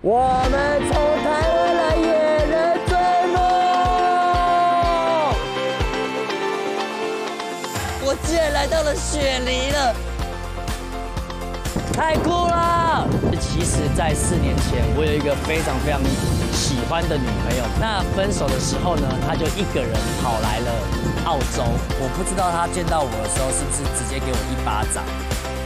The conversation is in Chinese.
我们从台湾来野人追梦，我竟然来到了雪梨了，太酷了！其实，在4年前，我有一个非常喜欢的女朋友。那分手的时候呢，她就一个人跑来了澳洲。我不知道她见到我的时候是不是直接给我一巴掌。